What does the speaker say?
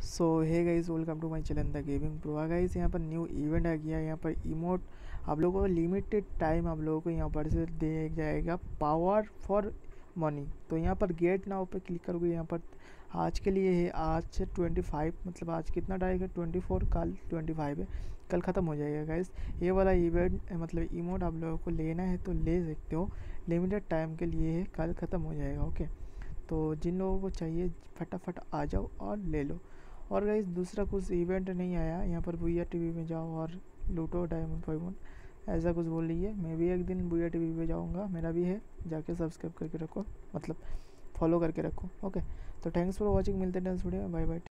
So hey guys, welcome to my channel the gaming pro. Guys यहाँ पर new event आ गया है। यहाँ पर इमोट आप लोगों को लिमिटेड टाइम आप लोगों को यहाँ पर से दिया जाएगा, पावर फॉर मनी। तो यहाँ पर गेट नाउ पे क्लिक करोगे। यहाँ पर आज के लिए है, आज से 25, मतलब आज कितना तारीख है 24, कल 25 है, कल ख़त्म हो जाएगा गाइस ये वाला इवेंट। मतलब इमोट आप लोगों को लेना है तो ले सकते हो, लिमिटेड टाइम के लिए है, कल ख़त्म हो जाएगा। ओके, तो जिन लोगों को चाहिए फटाफट आ जाओ और ले लो। और गाइस दूसरा कुछ इवेंट नहीं आया यहाँ पर, बुया टीवी में जाओ और लूटो डायमंड फाइमंड, ऐसा कुछ बोल रही है। मैं भी एक दिन बुया टीवी पे जाऊँगा, मेरा भी है, जाके सब्सक्राइब करके रखो, मतलब फॉलो करके रखो। ओके, तो थैंक्स फॉर वॉचिंग, मिलते हैं नेक्स्ट वीडियो में, बाय बाय।